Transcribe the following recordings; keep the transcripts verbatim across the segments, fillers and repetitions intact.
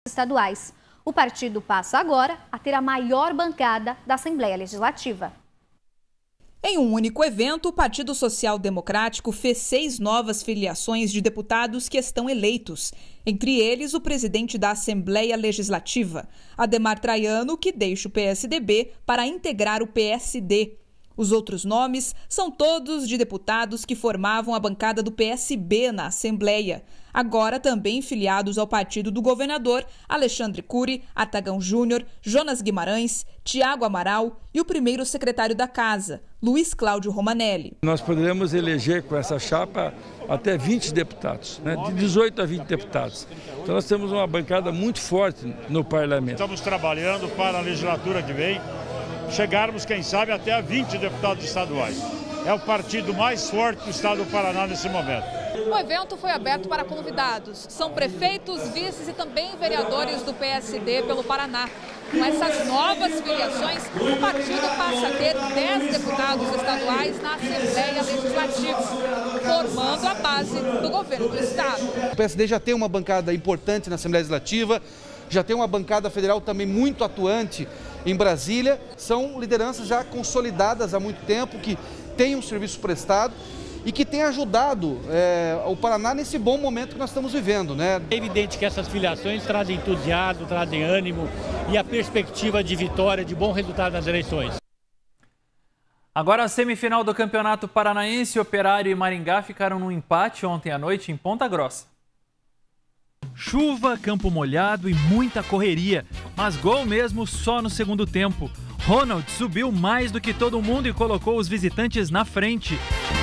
estaduais. O partido passa agora a ter a maior bancada da Assembleia Legislativa. Em um único evento, o Partido Social Democrático fez seis novas filiações de deputados que estão eleitos. Entre eles, o presidente da Assembleia Legislativa, Adhemar Traiano, que deixa o P S D B para integrar o P S D. Os outros nomes são todos de deputados que formavam a bancada do P S B na Assembleia, agora também filiados ao partido do governador Alexandre Cury, Artagão Júnior, Jonas Guimarães, Tiago Amaral e o primeiro secretário da Casa, Luiz Cláudio Romanelli. Nós poderemos eleger com essa chapa até vinte deputados, né? De dezoito a vinte deputados. Então nós temos uma bancada muito forte no parlamento. Estamos trabalhando para a legislatura que vem chegarmos, quem sabe, até a vinte deputados estaduais. É o partido mais forte do estado do Paraná nesse momento. O evento foi aberto para convidados. São prefeitos, vices e também vereadores do P S D pelo Paraná. Com essas novas filiações, o partido passa a ter dez deputados estaduais na Assembleia Legislativa, formando a base do governo do estado. O P S D já tem uma bancada importante na Assembleia Legislativa, já tem uma bancada federal também muito atuante em Brasília. São lideranças já consolidadas há muito tempo, que têm um serviço prestado e que têm ajudado é, o Paraná nesse bom momento que nós estamos vivendo, né? É evidente que essas filiações trazem entusiasmo, trazem ânimo e a perspectiva de vitória, de bom resultado nas eleições. Agora a semifinal do Campeonato Paranaense, Operário e Maringá ficaram num empate ontem à noite em Ponta Grossa. Chuva, campo molhado e muita correria, mas gol mesmo só no segundo tempo. Ronald subiu mais do que todo mundo e colocou os visitantes na frente.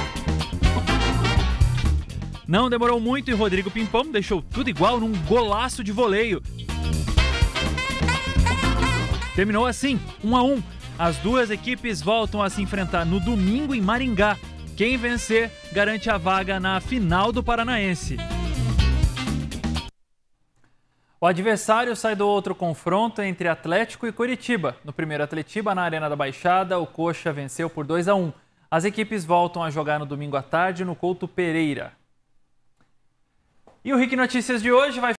Não demorou muito e Rodrigo Pimpão deixou tudo igual num golaço de voleio. Terminou assim, um a um. As duas equipes voltam a se enfrentar no domingo em Maringá. Quem vencer garante a vaga na final do Paranaense. O adversário sai do outro confronto entre Atlético e Curitiba. No primeiro Atletiba, na Arena da Baixada, o Coxa venceu por dois a um. As equipes voltam a jogar no domingo à tarde no Couto Pereira. E o Rick Notícias de hoje vai